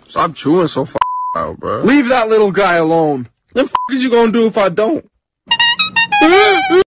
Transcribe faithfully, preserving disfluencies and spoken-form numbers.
Stop chewing so f out, bro. Leave that little guy alone. What the f is you gonna do if I don't?